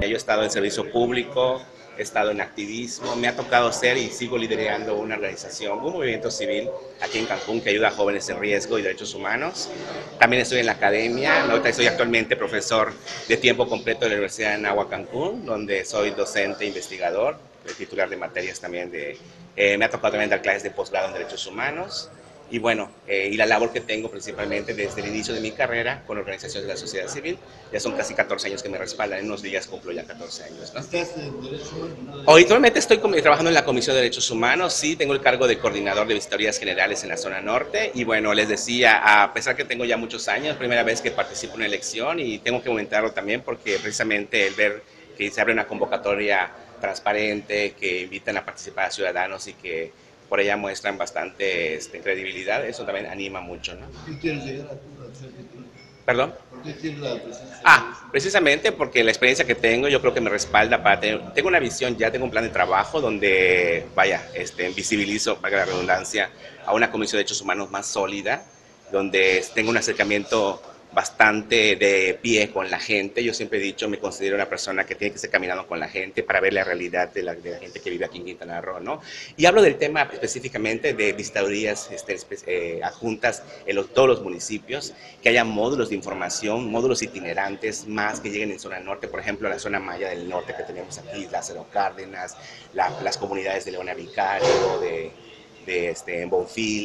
Yo he estado en servicio público, he estado en activismo, me ha tocado ser y sigo liderando una organización, un movimiento civil aquí en Cancún que ayuda a jóvenes en riesgo y derechos humanos. También estoy en la academia, ahorita soy actualmente profesor de tiempo completo de la Universidad de Anáhuac Cancún, donde soy docente e investigador, titular de materias también me ha tocado también dar clases de posgrado en derechos humanos. Y bueno, y la labor que tengo principalmente desde el inicio de mi carrera con organizaciones de la sociedad civil, ya son casi 14 años que me respaldan, en unos días cumplo ya 14 años, ¿no? ¿Estás en Derechos Humanos? Actualmente estoy trabajando en la Comisión de Derechos Humanos, sí, tengo el cargo de coordinador de visitorías generales en la zona norte y bueno, les decía, a pesar que tengo ya muchos años, primera vez que participo en una elección y tengo que comentarlo también porque precisamente el ver que se abre una convocatoria transparente, que invitan a participar a ciudadanos y que por ella muestran bastante credibilidad, eso también anima mucho, ¿no? ¿Por qué quieres llegar a ser titular? ¿Perdón? ¿Por qué quieres la presidencia de Derechos Humanos? Precisamente porque la experiencia que tengo yo creo que me respalda para tener, tengo una visión, ya tengo un plan de trabajo donde, vaya, visibilizo, para la redundancia, a una comisión de derechos humanos más sólida, donde tengo un acercamiento bastante de pie con la gente. Yo siempre he dicho, me considero una persona que tiene que estar caminando con la gente para ver la realidad de la gente que vive aquí en Quintana Roo, ¿no? Y hablo del tema específicamente de visitadurías adjuntas en todos los municipios, que haya módulos de información, módulos itinerantes más que lleguen en zona norte, por ejemplo, la zona maya del norte que tenemos aquí, Lázaro Cárdenas, las comunidades de Leona Vicario, en Bonfil,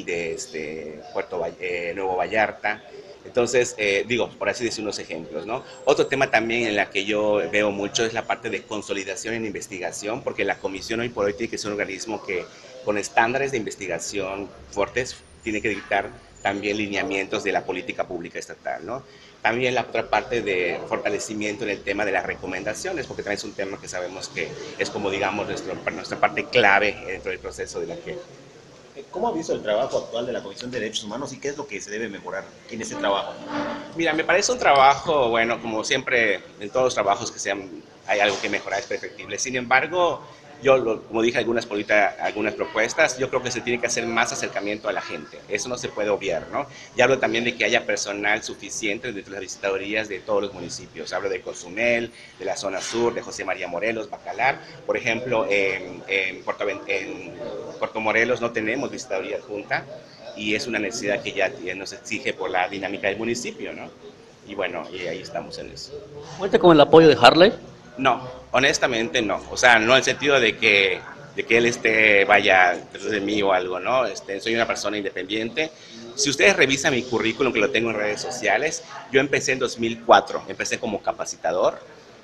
Nuevo Vallarta. Entonces, digo, por así decir unos ejemplos, ¿no? Otro tema también en la que yo veo mucho es la parte de consolidación en investigación, porque la comisión hoy por hoy tiene que ser un organismo que con estándares de investigación fuertes tiene que dictar también lineamientos de la política pública estatal, ¿no? También la otra parte de fortalecimiento en el tema de las recomendaciones, porque también es un tema que sabemos que es como, digamos, nuestra parte clave dentro del proceso de la que... ¿Cómo ha visto el trabajo actual de la Comisión de Derechos Humanos y qué es lo que se debe mejorar en ese trabajo? Mira, me parece un trabajo, bueno, como siempre, en todos los trabajos que sean, hay algo que mejorar, es perfectible. Sin embargo, como dije, algunas propuestas, yo creo que se tiene que hacer más acercamiento a la gente. Eso no se puede obviar, ¿no? Y hablo también de que haya personal suficiente dentro de las visitadorías de todos los municipios. Hablo de Cozumel, de la zona sur, de José María Morelos, Bacalar. Por ejemplo, en Puerto Morelos no tenemos visitadoría adjunta y es una necesidad que ya nos exige por la dinámica del municipio, ¿no? Y bueno, y ahí estamos en eso. ¿Cuenta con el apoyo de Harley? No, honestamente no. O sea, no en el sentido de que él vaya detrás de mí o algo, ¿no? Soy una persona independiente. Si ustedes revisan mi currículum, que lo tengo en redes sociales, yo empecé en 2004, empecé como capacitador,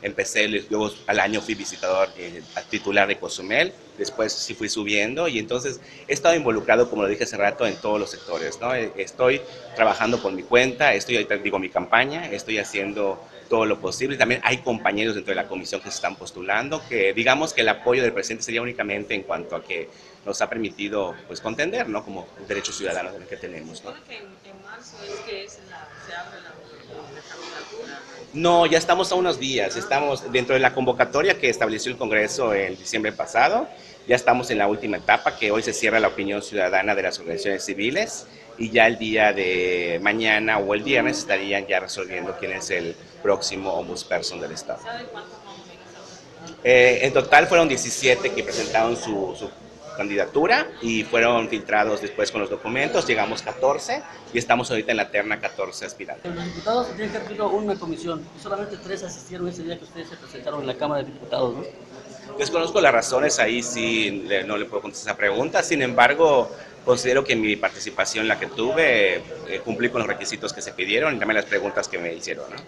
luego al año fui visitador titular de Cozumel, después sí fui subiendo y entonces he estado involucrado, como lo dije hace rato, en todos los sectores, ¿no? Estoy trabajando por mi cuenta, digo, mi campaña, estoy haciendo todo lo posible. También hay compañeros dentro de la comisión que se están postulando, que digamos que el apoyo del presidente sería únicamente en cuanto a que nos ha permitido pues contender, ¿no? Como derechos ciudadanos que tenemos, ¿no? Que en marzo es que se abre la candidatura. No, ya estamos a unos días, estamos dentro de la convocatoria que estableció el Congreso en diciembre pasado, ya estamos en la última etapa, que hoy se cierra la opinión ciudadana de las organizaciones civiles y ya el día de mañana o el viernes estarían ya resolviendo quién es el próximo ombudsperson del Estado. ¿Sabe cuántos más o menos han presentado? En total fueron 17 que presentaron su candidatura y fueron filtrados después con los documentos, llegamos 14 y estamos ahorita en la terna 14 aspirantes. Los diputados tienen que haber una comisión y solamente 3 asistieron ese día que ustedes se presentaron en la Cámara de Diputados, ¿no? Desconozco las razones, ahí sí no le puedo contestar esa pregunta, sin embargo, considero que mi participación, la que tuve, cumplí con los requisitos que se pidieron y también las preguntas que me hicieron, ¿no?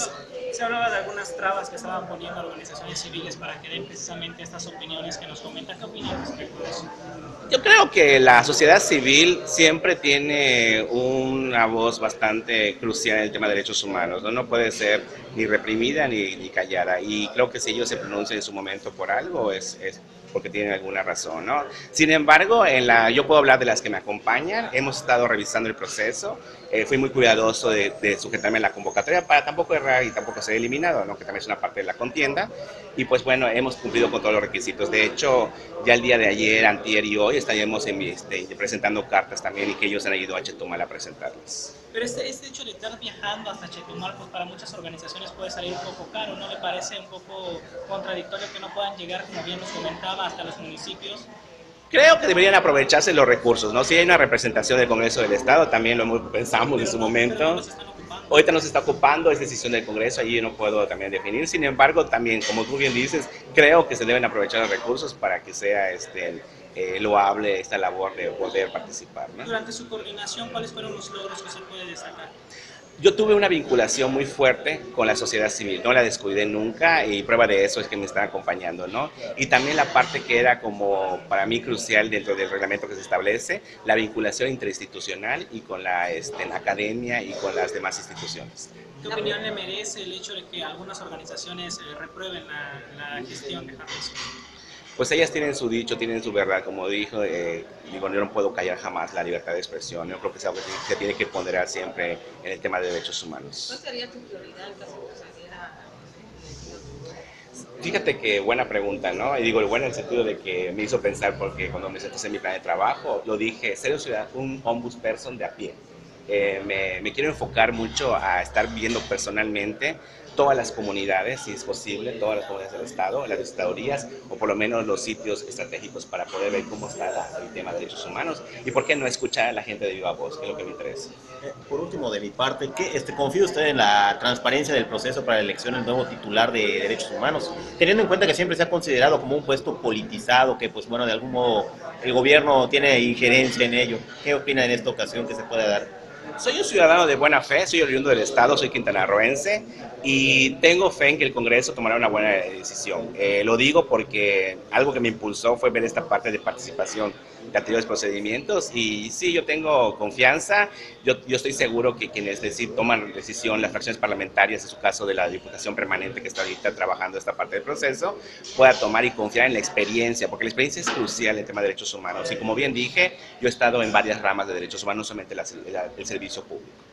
Se hablaba de algunas trabas que estaban poniendo organizaciones civiles para que den precisamente estas opiniones que nos comentan. ¿Qué opinan respecto de eso? Yo creo que la sociedad civil siempre tiene una voz bastante crucial en el tema de derechos humanos, ¿no? No puede ser ni reprimida ni callada. Y creo que si ellos se pronuncian en su momento por algo es porque tienen alguna razón, ¿no? Sin embargo, yo puedo hablar de las que me acompañan. Hemos estado revisando el proceso. fui muy cuidadoso de sujetarme a la convocatoria para tampoco errar y tampoco ser eliminado, ¿no? Que también es una parte de la contienda. Y pues bueno, hemos cumplido con todos los requisitos. De hecho, ya el día de ayer, antier y hoy estaremos presentando cartas también y que ellos han ido a Chetumal a presentarlas. Pero este hecho de estar viajando hasta Chetumal, pues para muchas organizaciones puede salir un poco caro, ¿no le parece un poco contradictorio que no puedan llegar, como bien nos comentaba, hasta los municipios? Creo que deberían aprovecharse los recursos, ¿no? Si hay una representación del Congreso del Estado, también pensamos en su momento. Ahorita no se está ocupando, es decisión del Congreso, allí yo no puedo también definir. Sin embargo, también, como tú bien dices, creo que se deben aprovechar los recursos para que sea loable esta labor de poder participar, ¿no? Durante su coordinación, ¿cuáles fueron los logros que se puede destacar? Yo tuve una vinculación muy fuerte con la sociedad civil, no la descuidé nunca y prueba de eso es que me están acompañando, ¿no? Y también la parte que era como para mí crucial dentro del reglamento que se establece, la vinculación interinstitucional y con la academia y con las demás instituciones. ¿Qué opinión le merece el hecho de que algunas organizaciones reprueben la gestión de Harrison? Pues ellas tienen su dicho, tienen su verdad, como dijo, yo no puedo callar jamás la libertad de expresión, yo creo que es algo que se tiene que ponderar siempre en el tema de derechos humanos. ¿Cuál sería tu prioridad en caso de que saliera? Fíjate que buena pregunta, ¿no? Y digo, bueno en el sentido de que me hizo pensar porque cuando me senté en mi plan de trabajo, yo dije, ser un ombudsperson de a pie. Me quiero enfocar mucho a estar viendo personalmente todas las comunidades, si es posible, todas las comunidades del Estado, las visitadurías o por lo menos los sitios estratégicos para poder ver cómo está el tema de derechos humanos y por qué no escuchar a la gente de viva voz, que es lo que me interesa. Por último, de mi parte, ¿confía usted en la transparencia del proceso para la elección del nuevo titular de Derechos Humanos? Teniendo en cuenta que siempre se ha considerado como un puesto politizado, que pues bueno, de algún modo el gobierno tiene injerencia en ello. ¿Qué opina en esta ocasión que se puede dar? Soy un ciudadano de buena fe, soy oriundo del Estado, soy quintanarroense y tengo fe en que el Congreso tomará una buena decisión. Lo digo porque algo que me impulsó fue ver esta parte de participación de anteriores procedimientos y sí, yo tengo confianza, yo estoy seguro que quienes toman decisión, las fracciones parlamentarias, en su caso de la Diputación Permanente que está ahorita trabajando esta parte del proceso, pueda tomar y confiar en la experiencia, porque la experiencia es crucial en el tema de derechos humanos y como bien dije, yo he estado en varias ramas de derechos humanos, no solamente el servicio público.